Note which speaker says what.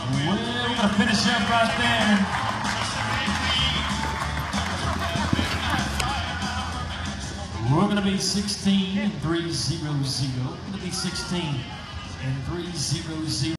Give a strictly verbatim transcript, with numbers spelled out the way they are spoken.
Speaker 1: Well, we're going to finish up right there. We're going to be sixteen and three zero zero. We're going to be sixteen and three zero zero.